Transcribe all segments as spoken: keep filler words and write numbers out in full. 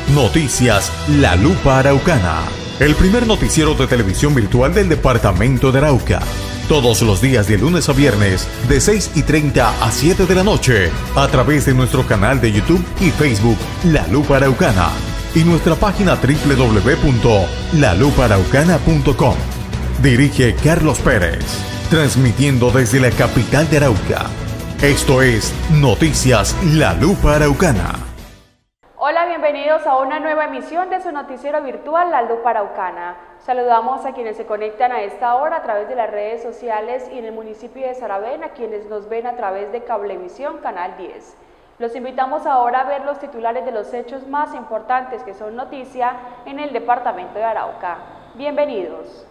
Noticias La Lupa Araucana, el primer noticiero de televisión virtual del departamento de Arauca. Todos los días de lunes a viernes, de seis y treinta a siete de la noche, a través de nuestro canal de YouTube y Facebook La Lupa Araucana y nuestra página doble u doble u doble u punto la lupa araucana punto com. Dirige Carlos Pérez, transmitiendo desde la capital de Arauca. Esto es Noticias La Lupa Araucana. Hola, bienvenidos a una nueva emisión de su noticiero virtual La Lupa Araucana. Saludamos a quienes se conectan a esta hora a través de las redes sociales y en el municipio de Saravena, a quienes nos ven a través de Cablevisión Canal diez. Los invitamos ahora a ver los titulares de los hechos más importantes que son noticia en el departamento de Arauca. Bienvenidos.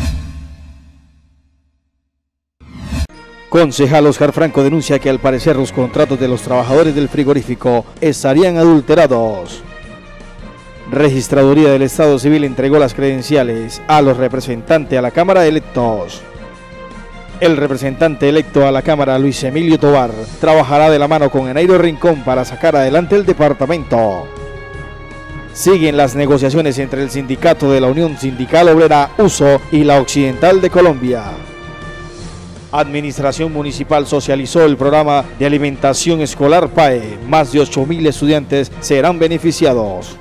Concejal Oscar Franco denuncia que al parecer los contratos de los trabajadores del frigorífico estarían adulterados. Registraduría del Estado Civil entregó las credenciales a los representantes a la Cámara de Electos. El representante electo a la Cámara, Luis Emilio Tobar, trabajará de la mano con Eneiro Rincón para sacar adelante el departamento. Siguen las negociaciones entre el sindicato de la Unión Sindical Obrera U S O y la Occidental de Colombia. Administración Municipal socializó el programa de alimentación escolar P A E. Más de ocho mil estudiantes serán beneficiados.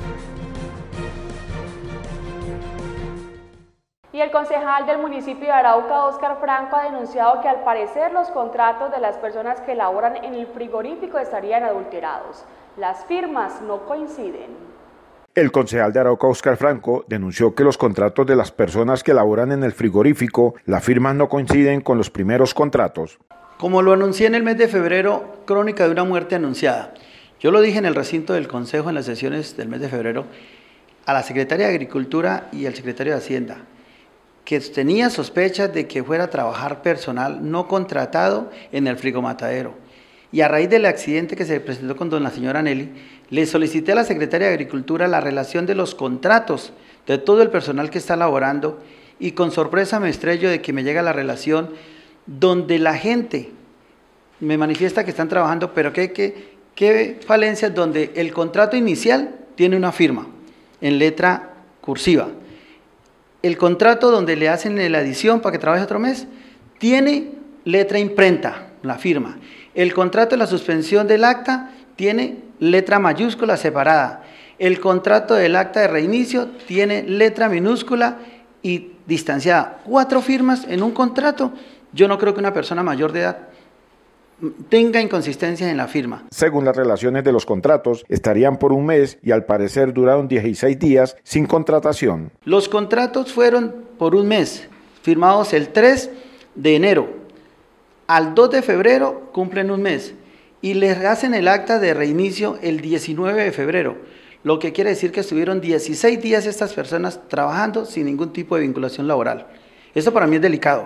Y el concejal del municipio de Arauca, Oscar Franco, ha denunciado que al parecer los contratos de las personas que laboran en el frigorífico estarían adulterados. Las firmas no coinciden. El concejal de Arauca, Oscar Franco, denunció que los contratos de las personas que laboran en el frigorífico, las firmas no coinciden con los primeros contratos. Como lo anuncié en el mes de febrero, crónica de una muerte anunciada. Yo lo dije en el recinto del Consejo en las sesiones del mes de febrero a la Secretaria de Agricultura y al Secretario de Hacienda, que tenía sospechas de que fuera a trabajar personal no contratado en el frigomatadero. Y a raíz del accidente que se presentó con don la señora Nelly, le solicité a la Secretaria de Agricultura la relación de los contratos de todo el personal que está laborando y con sorpresa me estrello de que me llega la relación donde la gente me manifiesta que están trabajando, pero que, que, que falencias donde el contrato inicial tiene una firma en letra cursiva. El contrato donde le hacen la adición para que trabaje otro mes tiene letra imprenta, la firma. El contrato de la suspensión del acta tiene letra mayúscula separada. El contrato del acta de reinicio tiene letra minúscula y distanciada. Cuatro firmas en un contrato. Yo no creo que una persona mayor de edad tenga inconsistencias en la firma. Según las relaciones de los contratos, estarían por un mes y al parecer duraron dieciséis días sin contratación. Los contratos fueron por un mes, firmados el tres de enero. Al dos de febrero cumplen un mes y les hacen el acta de reinicio el diecinueve de febrero, lo que quiere decir que estuvieron dieciséis días estas personas trabajando sin ningún tipo de vinculación laboral. Eso para mí es delicado.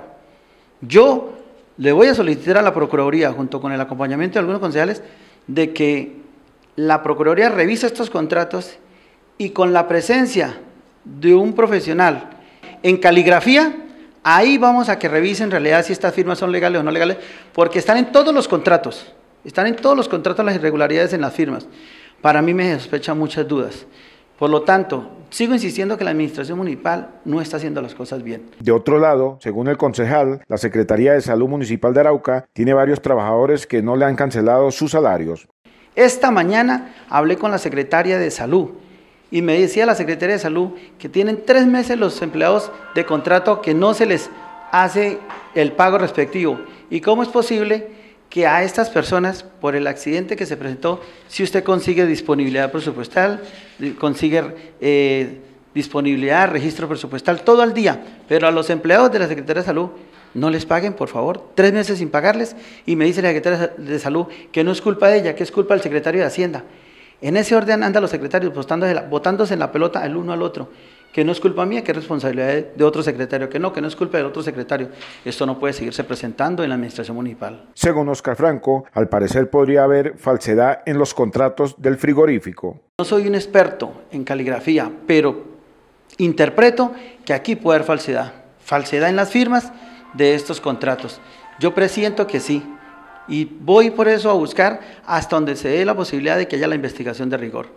Yo le voy a solicitar a la Procuraduría, junto con el acompañamiento de algunos concejales, de que la Procuraduría revise estos contratos y con la presencia de un profesional en caligrafía, ahí vamos a que revisen en realidad si estas firmas son legales o no legales, porque están en todos los contratos, están en todos los contratos las irregularidades en las firmas. Para mí me sospechan muchas dudas. Por lo tanto, sigo insistiendo que la administración municipal no está haciendo las cosas bien. De otro lado, según el concejal, la Secretaría de Salud Municipal de Arauca tiene varios trabajadores que no le han cancelado sus salarios. Esta mañana hablé con la Secretaria de Salud y me decía la Secretaria de Salud que tienen tres meses los empleados de contrato que no se les hace el pago respectivo. ¿Y cómo es posible que a estas personas, por el accidente que se presentó, si usted consigue disponibilidad presupuestal, consigue eh, disponibilidad, registro presupuestal, todo al día, pero a los empleados de la Secretaría de Salud no les paguen, por favor, tres meses sin pagarles, y me dice la Secretaría de Salud que no es culpa de ella, que es culpa del Secretario de Hacienda. En ese orden andan los secretarios botándose, botándose en la pelota el uno al otro, que no es culpa mía, que es responsabilidad de otro secretario, que no, que no es culpa del otro secretario. Esto no puede seguirse presentando en la administración municipal. Según Oscar Franco, al parecer podría haber falsedad en los contratos del frigorífico. No soy un experto en caligrafía, pero interpreto que aquí puede haber falsedad, falsedad en las firmas de estos contratos. Yo presiento que sí, y voy por eso a buscar hasta donde se dé la posibilidad de que haya la investigación de rigor.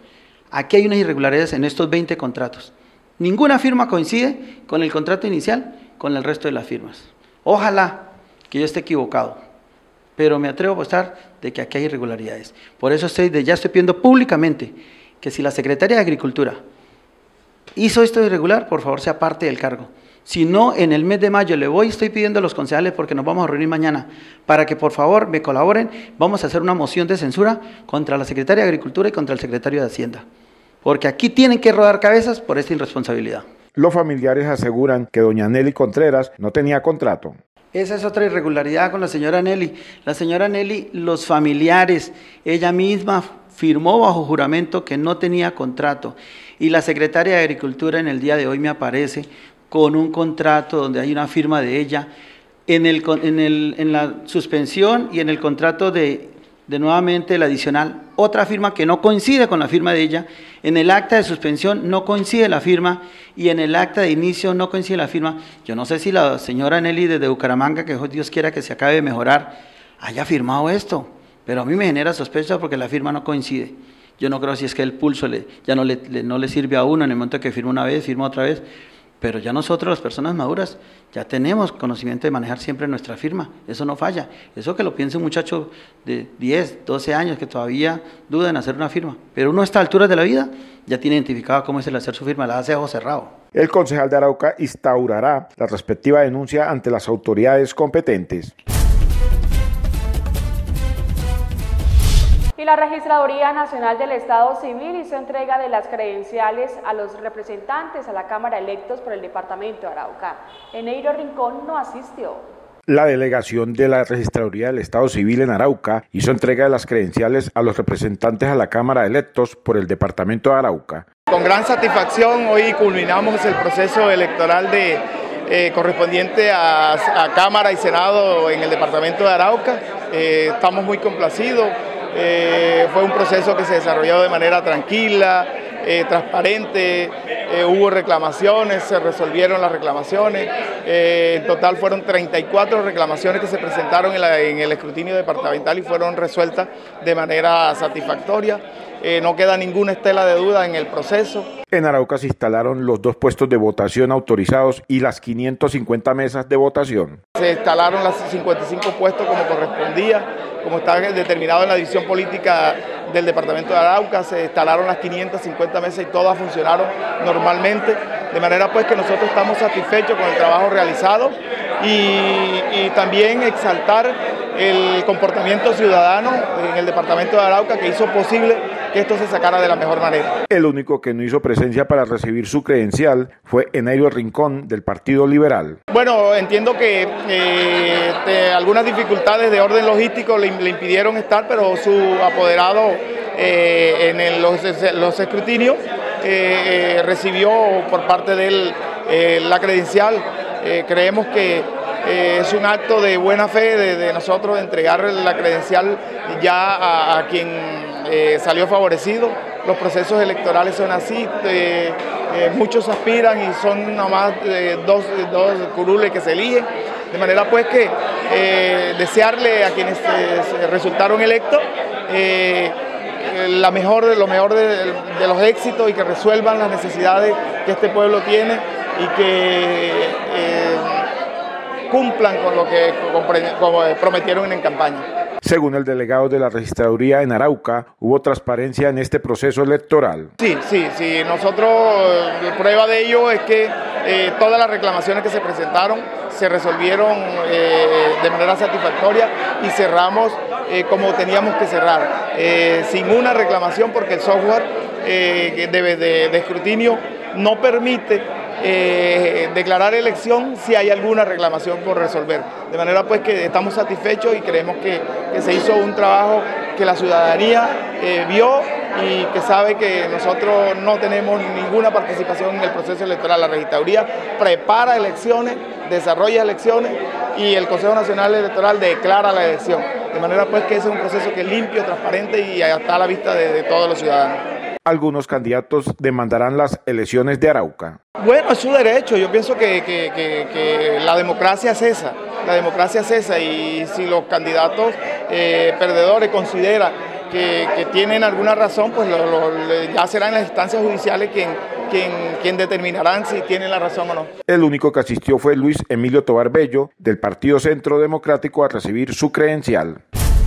Aquí hay unas irregularidades en estos veinte contratos. Ninguna firma coincide con el contrato inicial, con el resto de las firmas. Ojalá que yo esté equivocado, pero me atrevo a apostar de que aquí hay irregularidades. Por eso estoy, ya estoy pidiendo públicamente que si la Secretaría de Agricultura hizo esto irregular, por favor sea parte del cargo. Si no, en el mes de mayo le voy, estoy pidiendo a los concejales, porque nos vamos a reunir mañana, para que por favor me colaboren. Vamos a hacer una moción de censura contra la Secretaría de Agricultura y contra el Secretario de Hacienda, porque aquí tienen que rodar cabezas por esta irresponsabilidad. Los familiares aseguran que doña Nelly Contreras no tenía contrato. Esa es otra irregularidad con la señora Nelly. La señora Nelly, los familiares, ella misma firmó bajo juramento que no tenía contrato, y la Secretaria de Agricultura en el día de hoy me aparece con un contrato donde hay una firma de ella, en, el, en, el, en la suspensión y en el contrato de, de nuevamente el adicional, otra firma que no coincide con la firma de ella, en el acta de suspensión no coincide la firma y en el acta de inicio no coincide la firma. Yo no sé si la señora Nelly desde Bucaramanga, que Dios quiera que se acabe de mejorar, haya firmado esto, pero a mí me genera sospecha porque la firma no coincide. Yo no creo si es que el pulso le, ya no le, le, no le sirve a uno en el momento que firma una vez, firma otra vez. Pero ya nosotros, las personas maduras, ya tenemos conocimiento de manejar siempre nuestra firma. Eso no falla. Eso que lo piense un muchacho de diez, doce años que todavía duda en hacer una firma. Pero uno a estas alturas de la vida ya tiene identificado cómo es el hacer su firma, la hace a ojo cerrado. El concejal de Arauca instaurará la respectiva denuncia ante las autoridades competentes. Y la Registraduría Nacional del Estado Civil hizo entrega de las credenciales a los representantes a la Cámara electos por el departamento de Arauca. Eneiro Rincón no asistió. La delegación de la Registraduría del Estado Civil en Arauca hizo entrega de las credenciales a los representantes a la Cámara electos por el departamento de Arauca. Con gran satisfacción hoy culminamos el proceso electoral de, eh, correspondiente a, a Cámara y Senado en el departamento de Arauca. Eh, estamos muy complacidos. Eh, fue un proceso que se desarrolló de manera tranquila, eh, transparente, eh, hubo reclamaciones, se resolvieron las reclamaciones, eh, en total fueron treinta y cuatro reclamaciones que se presentaron en, la, en el escrutinio departamental y fueron resueltas de manera satisfactoria. Eh, no queda ninguna estela de duda en el proceso. En Arauca se instalaron los dos puestos de votación autorizados y las quinientas cincuenta mesas de votación. Se instalaron los cincuenta y cinco puestos como correspondía, como está determinado en la división política del departamento de Arauca, se instalaron las quinientas cincuenta mesas y todas funcionaron normalmente, de manera pues que nosotros estamos satisfechos con el trabajo realizado y, y también exaltar el comportamiento ciudadano en el departamento de Arauca que hizo posible que esto se sacara de la mejor manera. El único que no hizo presencia para recibir su credencial fue Eneiro Rincón del Partido Liberal. Bueno, entiendo que eh, de algunas dificultades de orden logístico le, le impidieron estar, pero su apoderado eh, en el, los, los escrutinios eh, eh, recibió por parte de él eh, la credencial. Eh, creemos que Eh, es un acto de buena fe de, de nosotros de entregar la credencial ya a, a quien eh, salió favorecido. Los procesos electorales son así, eh, eh, muchos aspiran y son nomás eh, dos, dos curules que se eligen, de manera pues que eh, desearle a quienes eh, resultaron electos eh, la mejor, lo mejor de, de los éxitos y que resuelvan las necesidades que este pueblo tiene y que eh, cumplan con lo que como prometieron en campaña. Según el delegado de la Registraduría en Arauca, hubo transparencia en este proceso electoral. Sí, sí, sí. Nosotros, prueba de ello es que eh, todas las reclamaciones que se presentaron se resolvieron eh, de manera satisfactoria y cerramos eh, como teníamos que cerrar, eh, sin una reclamación porque el software eh, de, de, de escrutinio no permite Eh, declarar elección si hay alguna reclamación por resolver. De manera pues que estamos satisfechos y creemos que, que se hizo un trabajo que la ciudadanía eh, vio y que sabe que nosotros no tenemos ninguna participación en el proceso electoral. La Registraduría prepara elecciones, desarrolla elecciones y el Consejo Nacional Electoral declara la elección. De manera pues que ese es un proceso que es limpio, transparente y está a la vista de, de todos los ciudadanos. Algunos candidatos demandarán las elecciones de Arauca. Bueno, es su derecho. Yo pienso que, que, que, que la democracia es esa. La democracia es esa y si los candidatos eh, perdedores consideran que, que tienen alguna razón, pues lo, lo, ya serán las instancias judiciales quien, quien, quien determinarán si tienen la razón o no. El único que asistió fue Luis Emilio Tovar Bello, del Partido Centro Democrático, a recibir su credencial.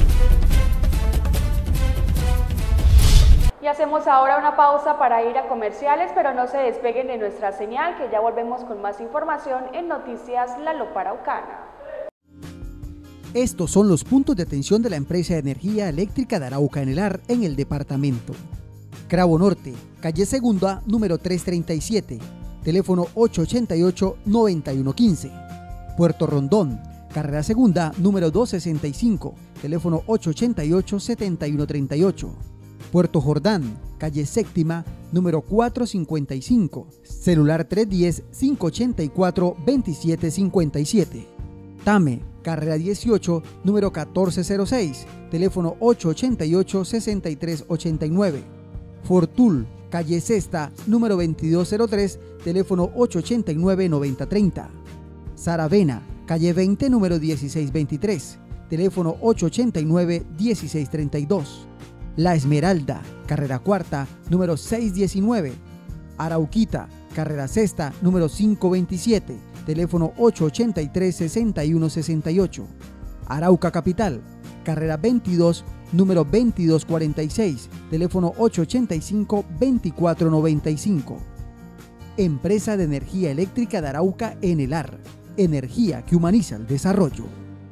Y hacemos ahora una pausa para ir a comerciales, pero no se despeguen de nuestra señal, que ya volvemos con más información en Noticias La Lupa Araucana. Estos son los puntos de atención de la empresa de energía eléctrica de Arauca Enelar en el departamento. Cravo Norte, calle Segunda, número trescientos treinta y siete, teléfono ocho ocho ocho, nueve uno uno cinco. Puerto Rondón, carrera Segunda, número doscientos sesenta y cinco, teléfono ocho ocho ocho, siete uno tres ocho. Puerto Jordán, calle Séptima, número cuatrocientos cincuenta y cinco, celular tres uno cero, cinco ocho cuatro, dos siete cinco siete. Tame, carrera dieciocho, número uno cuatro cero seis, teléfono ocho ocho ocho, seis tres ocho nueve. Fortul, calle Sexta, número veintidós cero tres, teléfono ocho ocho nueve, nueve cero tres cero. Saravena, calle veinte, número dieciséis veintitrés, teléfono ocho ocho nueve, dieciséis treinta y dos. La Esmeralda, carrera cuarta, número seiscientos diecinueve. Arauquita, carrera sexta, número quinientos veintisiete, teléfono ocho ocho tres, seis uno seis ocho. Arauca Capital, carrera veintidós, número veintidós cuarenta y seis, teléfono ocho ocho cinco, veinticuatro noventa y cinco. Empresa de Energía Eléctrica de Arauca Enelar, energía que humaniza el desarrollo.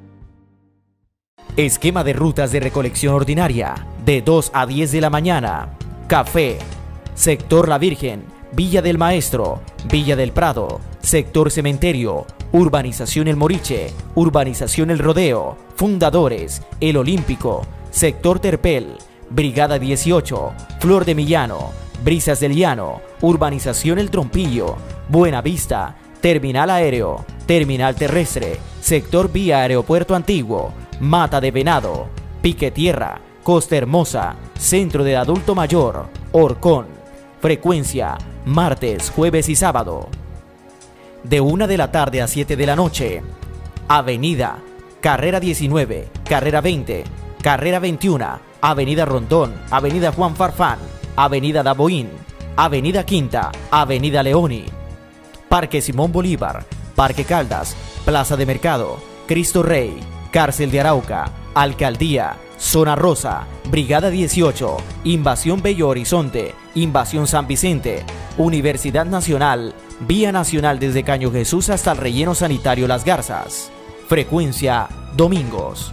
Esquema de rutas de recolección ordinaria, de dos a diez de la mañana. Café, sector La Virgen, Villa del Maestro, Villa del Prado, sector Cementerio, Urbanización El Moriche, Urbanización El Rodeo, Fundadores, El Olímpico, sector Terpel, Brigada dieciocho, Flor de Millano, Brisas del Llano, Urbanización El Trompillo, Buena Vista, Terminal Aéreo, Terminal Terrestre, sector Vía Aeropuerto Antiguo, Mata de Venado, Pique Tierra, Costa Hermosa, Centro de Adulto Mayor, Orcón. Frecuencia, martes, jueves y sábado. De una de la tarde a siete de la noche. Avenida, Carrera diecinueve, Carrera veinte, Carrera veintiuno, Avenida Rondón, Avenida Juan Farfán, Avenida Daboín, Avenida Quinta, Avenida Leoni. Parque Simón Bolívar, Parque Caldas, Plaza de Mercado, Cristo Rey, Cárcel de Arauca, Alcaldía, Zona Rosa, Brigada dieciocho, Invasión Bello Horizonte, Invasión San Vicente, Universidad Nacional, Vía Nacional desde Caño Jesús hasta el Relleno Sanitario Las Garzas. Frecuencia, domingos.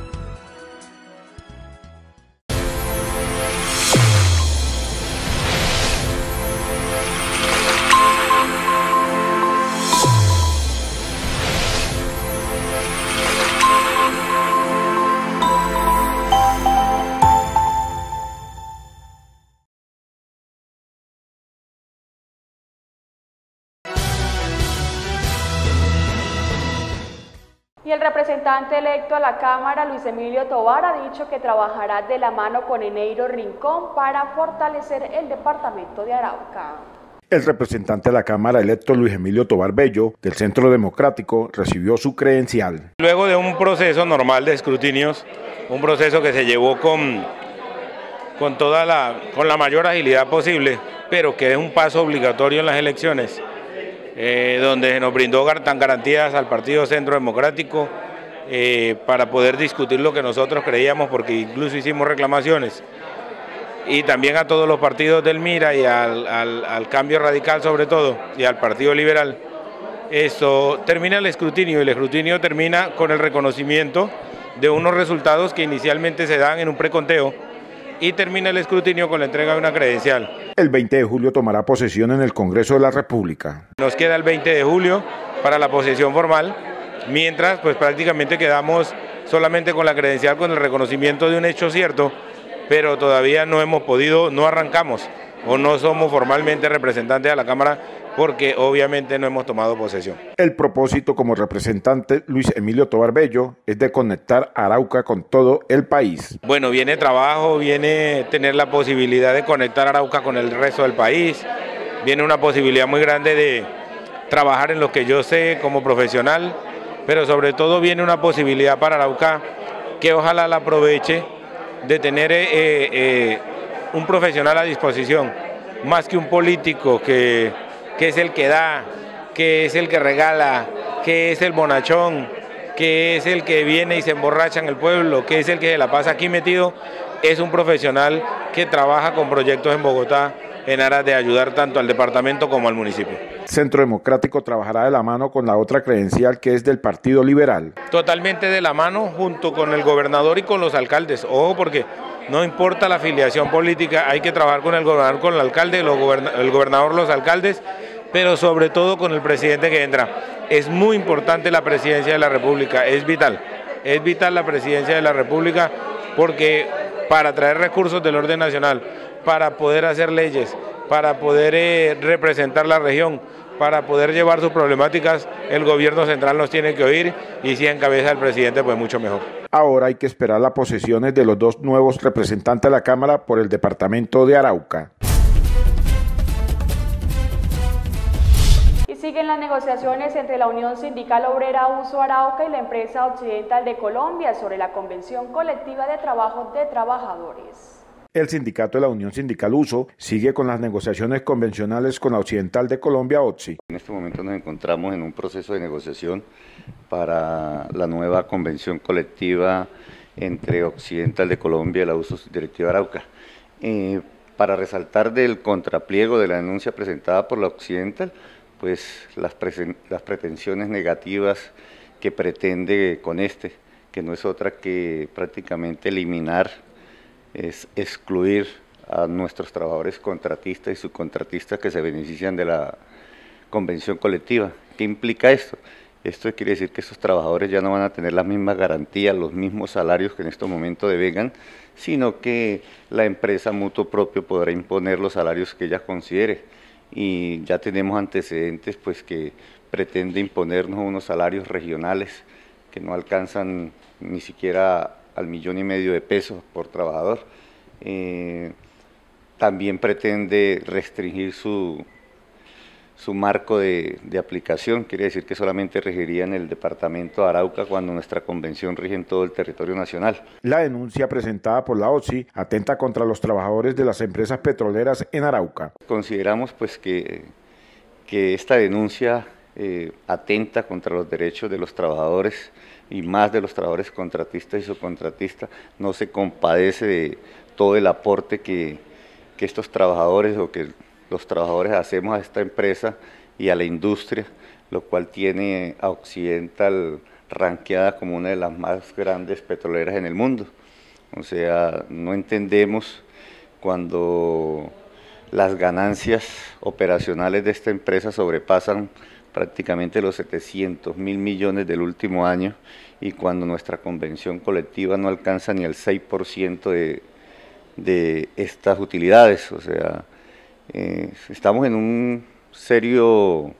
Y el representante electo a la Cámara, Luis Emilio Tovar, ha dicho que trabajará de la mano con Eneiro Rincón para fortalecer el departamento de Arauca. El representante de la Cámara electo Luis Emilio Tovar Bello, del Centro Democrático, recibió su credencial. Luego de un proceso normal de escrutinios, un proceso que se llevó con, con, toda la, con la mayor agilidad posible, pero que es un paso obligatorio en las elecciones, Eh, donde se nos brindó tan garantías al Partido Centro Democrático eh, para poder discutir lo que nosotros creíamos, porque incluso hicimos reclamaciones, y también a todos los partidos del MIRA y al, al, al Cambio Radical sobre todo, y al Partido Liberal. Esto termina el escrutinio, y el escrutinio termina con el reconocimiento de unos resultados que inicialmente se dan en un preconteo, y termina el escrutinio con la entrega de una credencial. El veinte de julio tomará posesión en el Congreso de la República. Nos queda el veinte de julio para la posesión formal, mientras pues prácticamente quedamos solamente con la credencial, con el reconocimiento de un hecho cierto, pero todavía no hemos podido, no arrancamos o no somos formalmente representantes de la Cámara, porque obviamente no hemos tomado posesión. El propósito como representante Luis Emilio Tovar Bello es de conectar Arauca con todo el país. Bueno, viene trabajo, viene tener la posibilidad de conectar Arauca con el resto del país, viene una posibilidad muy grande de trabajar en lo que yo sé como profesional, pero sobre todo viene una posibilidad para Arauca que ojalá la aproveche de tener eh, eh, un profesional a disposición, más que un político que, que es el que da, que es el que regala, que es el bonachón, que es el que viene y se emborracha en el pueblo, que es el que se la pasa aquí metido. Es un profesional que trabaja con proyectos en Bogotá en aras de ayudar tanto al departamento como al municipio. Centro Democrático trabajará de la mano con la otra credencial que es del Partido Liberal. Totalmente de la mano junto con el gobernador y con los alcaldes. Ojo, porque no importa la afiliación política, hay que trabajar con el gobernador, con el alcalde, los goberna, el gobernador, los alcaldes, pero sobre todo con el presidente que entra. Es muy importante la presidencia de la República, es vital, es vital la presidencia de la República porque para traer recursos del orden nacional, para poder hacer leyes, para poder eh, representar la región, para poder llevar sus problemáticas, el gobierno central nos tiene que oír y si encabeza el presidente, pues mucho mejor. Ahora hay que esperar las posesiones de los dos nuevos representantes de la Cámara por el departamento de Arauca. Y siguen las negociaciones entre la Unión Sindical Obrera Uso Arauca y la empresa Occidental de Colombia sobre la Convención Colectiva de Trabajo de Trabajadores. El sindicato de la Unión Sindical Uso sigue con las negociaciones convencionales con la Occidental de Colombia, O C I. En este momento nos encontramos en un proceso de negociación para la nueva convención colectiva entre Occidental de Colombia y la Uso Directiva Arauca. Eh, para resaltar del contrapliego de la denuncia presentada por la Occidental, pues las, las pretensiones negativas que pretende con este, que no es otra que prácticamente eliminar, es excluir a nuestros trabajadores contratistas y subcontratistas que se benefician de la convención colectiva. ¿Qué implica esto? Esto quiere decir que estos trabajadores ya no van a tener las mismas garantías, los mismos salarios que en este momento devengan, sino que la empresa mutuo propio podrá imponer los salarios que ella considere. Y ya tenemos antecedentes pues que pretende imponernos unos salarios regionales que no alcanzan ni siquiera al millón y medio de pesos por trabajador. Eh, también pretende restringir su, su marco de, de aplicación, quiere decir que solamente regiría en el departamento de Arauca cuando nuestra convención rige en todo el territorio nacional. La denuncia presentada por la O C I atenta contra los trabajadores de las empresas petroleras en Arauca. Consideramos pues que, que esta denuncia eh, atenta contra los derechos de los trabajadores y más de los trabajadores contratistas y subcontratistas, no se compadece de todo el aporte que, que estos trabajadores o que los trabajadores hacemos a esta empresa y a la industria, lo cual tiene a Occidental ranqueada como una de las más grandes petroleras en el mundo. O sea, no entendemos cuando las ganancias operacionales de esta empresa sobrepasan prácticamente los setecientos mil millones del último año y cuando nuestra convención colectiva no alcanza ni el seis por ciento de, de estas utilidades. O sea, eh, estamos en un serio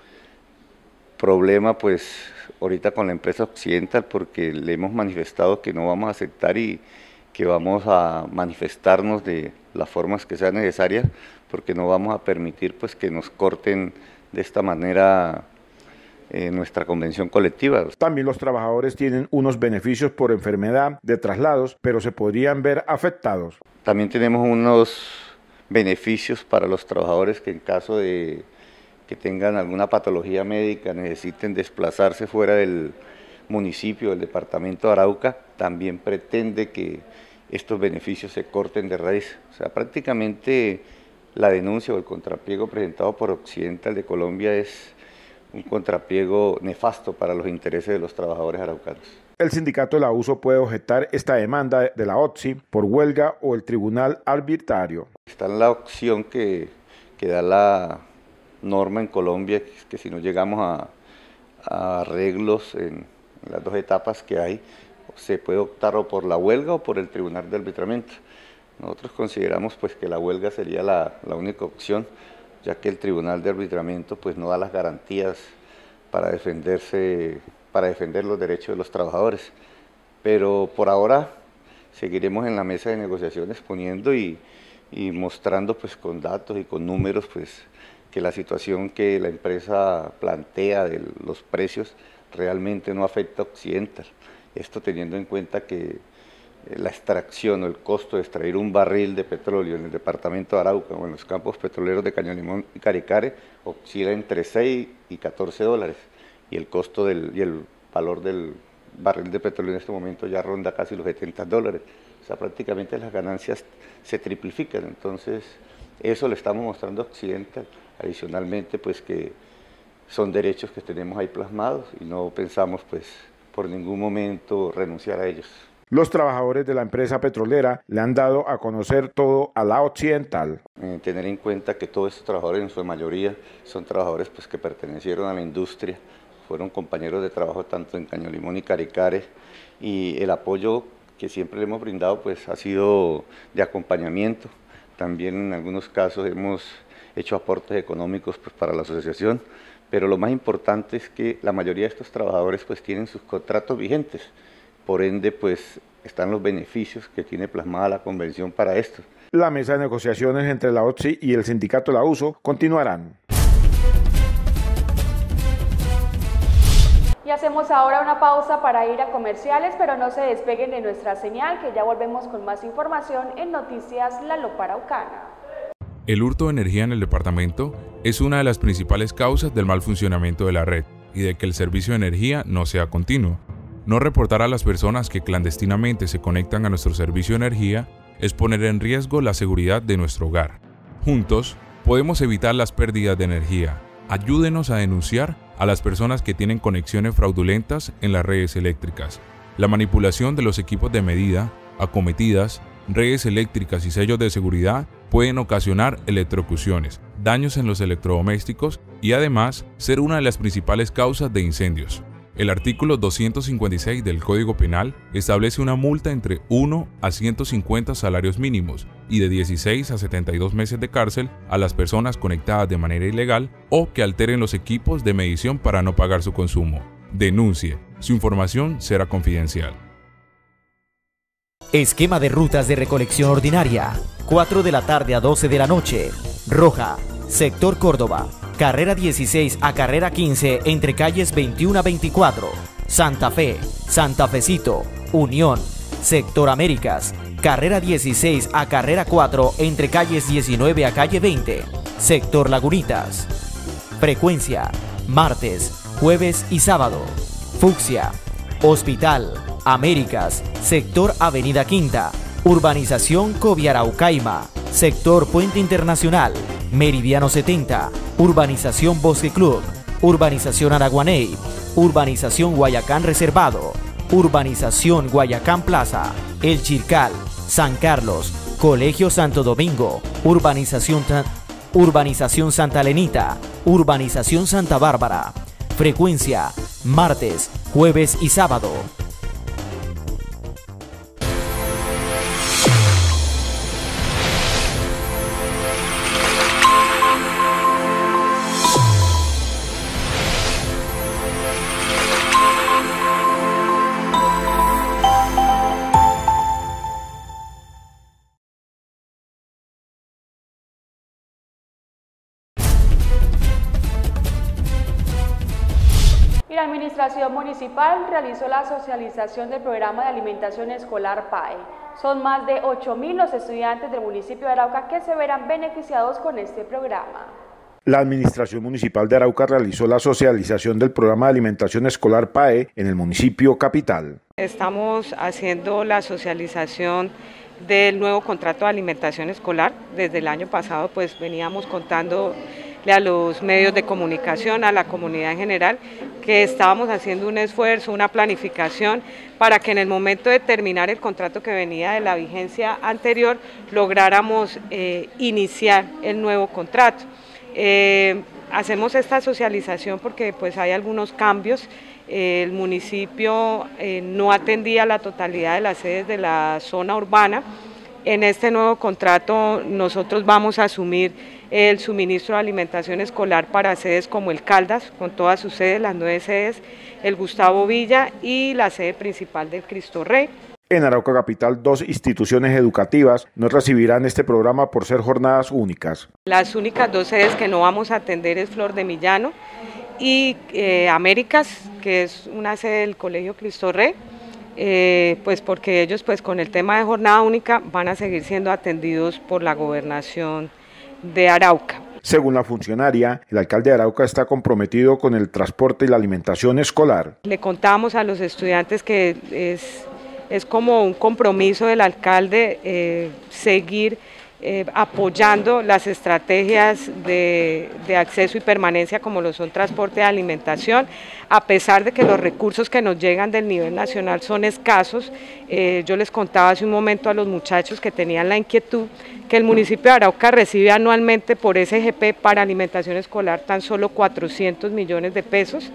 problema pues ahorita con la empresa Occidental porque le hemos manifestado que no vamos a aceptar y que vamos a manifestarnos de las formas que sean necesarias porque no vamos a permitir pues que nos corten de esta manera eh, nuestra convención colectiva. También los trabajadores tienen unos beneficios por enfermedad de traslados, pero se podrían ver afectados. También tenemos unos beneficios para los trabajadores que en caso de que tengan alguna patología médica, necesiten desplazarse fuera del municipio, del departamento de Arauca, también pretende que estos beneficios se corten de raíz. O sea, prácticamente la denuncia o el contrapliego presentado por Occidental de Colombia es un contrapliego nefasto para los intereses de los trabajadores araucanos. El sindicato de la Uso puede objetar esta demanda de la O C I por huelga o el tribunal arbitrario. Está en la opción que, que da la norma en Colombia, que si no llegamos a, a arreglos en, en las dos etapas que hay, se puede optar o por la huelga o por el tribunal de arbitramiento. Nosotros consideramos pues que la huelga sería la, la única opción, ya que el tribunal de arbitramiento pues no da las garantías para defenderse, para defender los derechos de los trabajadores. Pero por ahora seguiremos en la mesa de negociaciones poniendo y, y mostrando pues con datos y con números pues que la situación que la empresa plantea de los precios realmente no afecta a Occidental. Esto teniendo en cuenta que la extracción o el costo de extraer un barril de petróleo en el departamento de Arauca o en los campos petroleros de Caño Limón y Caricare oscila entre seis y catorce dólares y el costo del, y el valor del barril de petróleo en este momento ya ronda casi los setenta dólares, o sea, prácticamente las ganancias se triplifican. Entonces eso le estamos mostrando a Occidente, adicionalmente pues que son derechos que tenemos ahí plasmados y no pensamos pues por ningún momento renunciar a ellos. Los trabajadores de la empresa petrolera le han dado a conocer todo a la Occidental. Eh, tener en cuenta que todos estos trabajadores en su mayoría son trabajadores pues, que pertenecieron a la industria, fueron compañeros de trabajo tanto en Caño Limón y Caricare, y el apoyo que siempre le hemos brindado pues, ha sido de acompañamiento. También en algunos casos hemos hecho aportes económicos pues, para la asociación, pero lo más importante es que la mayoría de estos trabajadores pues, tienen sus contratos vigentes. Por ende, pues, están los beneficios que tiene plasmada la convención para esto. La mesa de negociaciones entre la O T S I y el sindicato La Uso continuarán. Y hacemos ahora una pausa para ir a comerciales, pero no se despeguen de nuestra señal, que ya volvemos con más información en Noticias La Lupa Araucana. El hurto de energía en el departamento es una de las principales causas del mal funcionamiento de la red y de que el servicio de energía no sea continuo. No reportar a las personas que clandestinamente se conectan a nuestro servicio de energía es poner en riesgo la seguridad de nuestro hogar. Juntos, podemos evitar las pérdidas de energía. Ayúdenos a denunciar a las personas que tienen conexiones fraudulentas en las redes eléctricas. La manipulación de los equipos de medida, acometidas, redes eléctricas y sellos de seguridad pueden ocasionar electrocuciones, daños en los electrodomésticos y además ser una de las principales causas de incendios. El artículo doscientos cincuenta y seis del Código Penal establece una multa entre uno a ciento cincuenta salarios mínimos y de dieciséis a setenta y dos meses de cárcel a las personas conectadas de manera ilegal o que alteren los equipos de medición para no pagar su consumo. Denuncie. Su información será confidencial. Esquema de rutas de recolección ordinaria. cuatro de la tarde a doce de la noche. Roja, sector Córdoba. Carrera dieciséis a carrera quince entre calles veintiuno a veinticuatro. Santa Fe, Santa Fecito, Unión, sector Américas. Carrera dieciséis a carrera cuatro entre calles diecinueve a calle veinte. Sector Lagunitas. Frecuencia, martes, jueves y sábado. Fucsia, Hospital, Américas, sector Avenida Quinta. Urbanización Coviaraucaima, sector Puente Internacional. Meridiano setenta, Urbanización Bosque Club, Urbanización Araguaney, Urbanización Guayacán Reservado, Urbanización Guayacán Plaza, El Chircal, San Carlos, Colegio Santo Domingo, Urbanización, Urbanización Santa Lenita, Urbanización Santa Bárbara. Frecuencia, martes, jueves y sábado. La Administración Municipal realizó la socialización del programa de alimentación escolar P A E. Son más de ocho mil los estudiantes del municipio de Arauca que se verán beneficiados con este programa. La Administración Municipal de Arauca realizó la socialización del programa de alimentación escolar P A E en el municipio capital. Estamos haciendo la socialización del nuevo contrato de alimentación escolar. Desde el año pasado pues veníamos contando a los medios de comunicación, a la comunidad en general, que estábamos haciendo un esfuerzo, una planificación para que en el momento de terminar el contrato que venía de la vigencia anterior lográramos eh, iniciar el nuevo contrato. Eh, hacemos esta socialización porque pues hay algunos cambios. Eh, el municipio eh, no atendía la totalidad de las sedes de la zona urbana. En este nuevo contrato nosotros vamos a asumir el suministro de alimentación escolar para sedes como el Caldas, con todas sus sedes, las nueve sedes, el Gustavo Villa y la sede principal del Cristo Rey. En Arauca Capital, dos instituciones educativas no recibirán este programa por ser jornadas únicas. Las únicas dos sedes que no vamos a atender es Flor de Millano y eh, Américas, que es una sede del Colegio Cristo Rey. eh, pues porque ellos pues con el tema de jornada única van a seguir siendo atendidos por la gobernación de Arauca. Según la funcionaria, el alcalde de Arauca está comprometido con el transporte y la alimentación escolar. Le contamos a los estudiantes que es, es como un compromiso del alcalde eh, seguir Eh, apoyando las estrategias de, de acceso y permanencia como lo son transporte y alimentación, a pesar de que los recursos que nos llegan del nivel nacional son escasos. Eh, yo les contaba hace un momento a los muchachos que tenían la inquietud que el municipio de Arauca recibe anualmente por S G P para alimentación escolar tan solo cuatrocientos millones de pesos.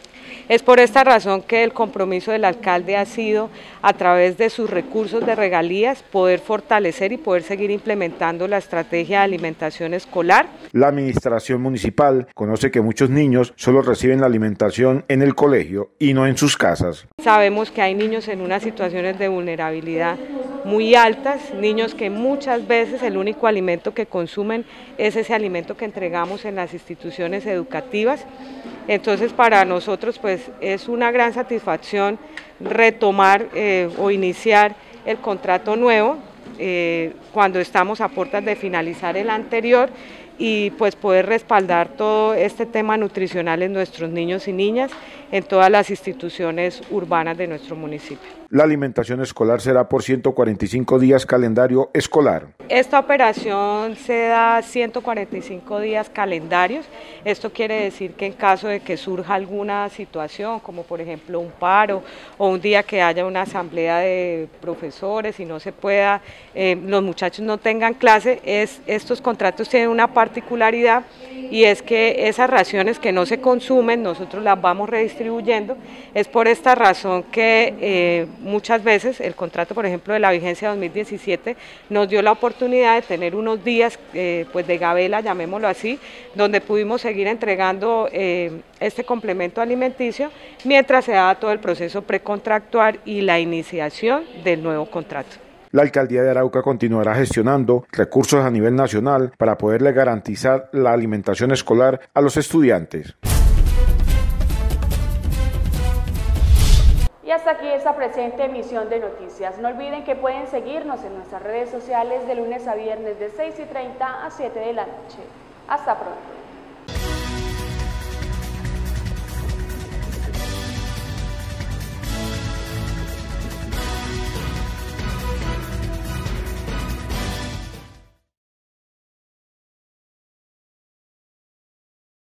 Es por esta razón que el compromiso del alcalde ha sido, a través de sus recursos de regalías, poder fortalecer y poder seguir implementando la estrategia de alimentación escolar. La administración municipal conoce que muchos niños solo reciben la alimentación en el colegio y no en sus casas. Sabemos que hay niños en unas situaciones de vulnerabilidad muy altas, niños que muchas veces el único alimento que consumen es ese alimento que entregamos en las instituciones educativas. Entonces para nosotros pues es una gran satisfacción retomar eh, o iniciar el contrato nuevo eh, cuando estamos a puertas de finalizar el anterior y pues poder respaldar todo este tema nutricional en nuestros niños y niñas en todas las instituciones urbanas de nuestro municipio. La alimentación escolar será por ciento cuarenta y cinco días calendario escolar. Esta operación se da ciento cuarenta y cinco días calendarios. Esto quiere decir que en caso de que surja alguna situación, como por ejemplo un paro o un día que haya una asamblea de profesores y no se pueda, eh, los muchachos no tengan clase, es, estos contratos tienen una particularidad y es que esas raciones que no se consumen, nosotros las vamos redistribuyendo. Es por esta razón que eh, muchas veces el contrato, por ejemplo, de la vigencia dos mil diecisiete, nos dio la oportunidad de tener unos días eh, pues de gabela, llamémoslo así, donde pudimos seguir entregando eh, este complemento alimenticio mientras se daba todo el proceso precontractual y la iniciación del nuevo contrato. La alcaldía de Arauca continuará gestionando recursos a nivel nacional para poderle garantizar la alimentación escolar a los estudiantes. Y hasta aquí esta presente emisión de noticias. No olviden que pueden seguirnos en nuestras redes sociales de lunes a viernes de seis y treinta a siete de la noche. Hasta pronto.